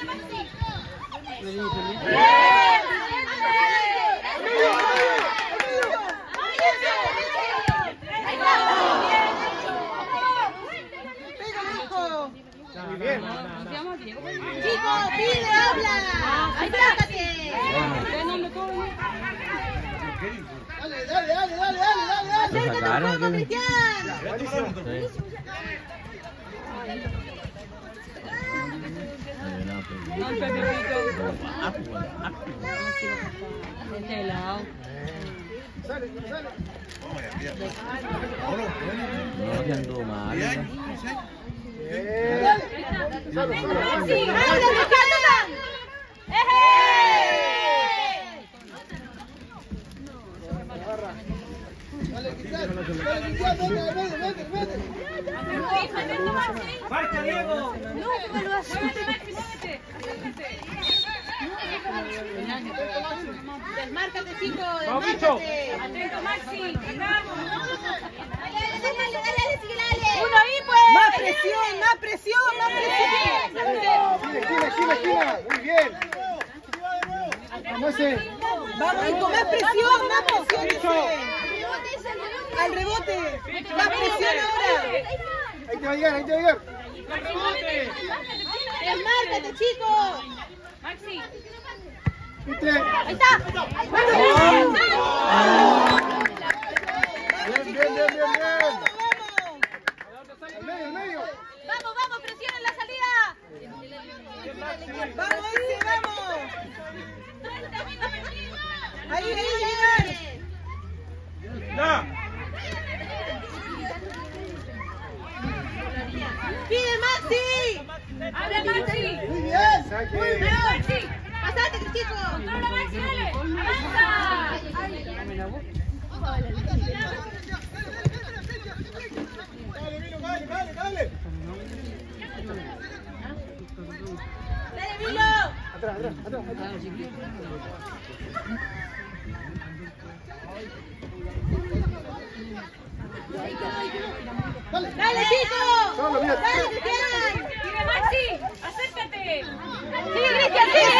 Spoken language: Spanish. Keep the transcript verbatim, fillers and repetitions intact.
Chicos, pide, habla. Acércate. Dale, dale, dale, dale, dale, dale. Acércate un poco, Cristian. No, el Pepito. Este lado. Sale, sale. No, que anduvo mal. Solo, solo. Dale, Cristian. Dale, Cristian. Vete, vete, vete, vete. ¡Marca, Diego! No, ¿cómo lo haces? Desmárcate, chicos, ¡Vamos, bicho! desmárcate. Atento, Maxi. Dale, dale, dale, dale, sigue, dale. Uno ahí, pues. Más presión, más presión, más presión. Esquina, esquina, esquina. Muy bien. Vamos ese. Vamos, con más presión, más presión. ese. Al rebote. Más presión ahora. Ahí te va a llegar, ahí te va a llegar. Desmárcate, chicos. Maxi. ¿Viste? Ahí está. Bien, bien, bien, bien, bien. Al medio, al medio. Vamos, vamos, presión en la salida. Vamos, ese, vamos. Ahí, ahí, ahí. ¡Ya! ¡Pide, Maxi! ¡Abre, Maxi! Muy bien. Saque. Maxi! ¡Pasate, chico! ¡Controla, Maxi, dale! ¡Avanza! Dale, Milo, dale, dale, dale. ¡Dale, Milo! Atrás, atrás, atrás. Dale. ¡Dale, chico! Solo, mira. ¡Dale, Cristian! ¡Sigue, Maxi! ¡Acércate! ¡Sigue, Cristian, sigue!